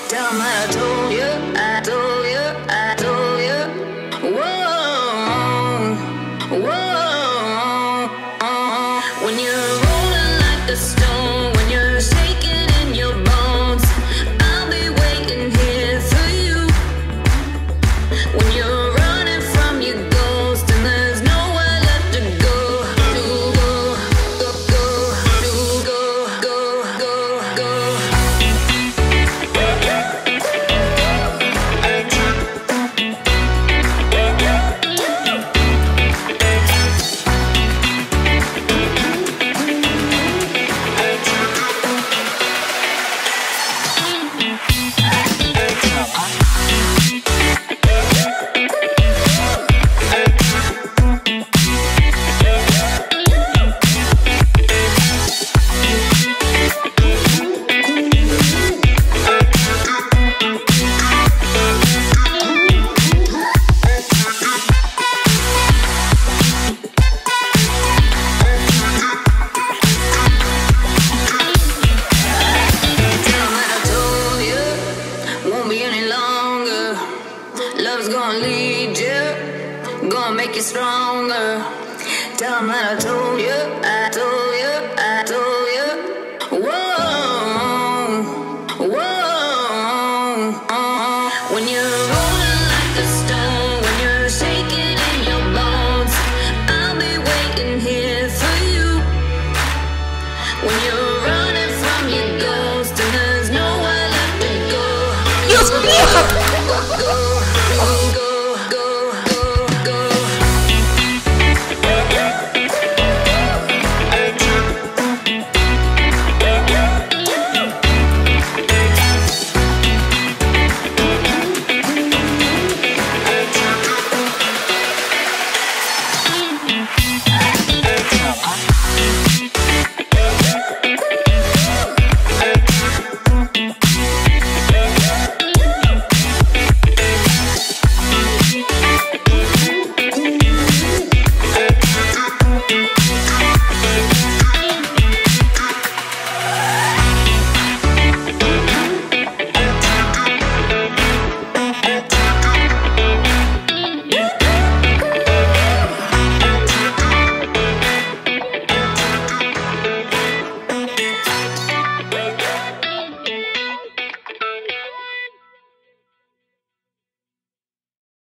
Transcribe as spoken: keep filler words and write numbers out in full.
Tell 'em I told you, I told you, I told you. Whoa, whoa. When you're rolling like a stone, when you're shaking in your bones, I'll be waiting here for you. When you're running from your ghost and there's nowhere left to go, to go, go, go, to go, go, go, go. Love's gonna lead you, gonna make you stronger. Tell 'em that I told you, I told you.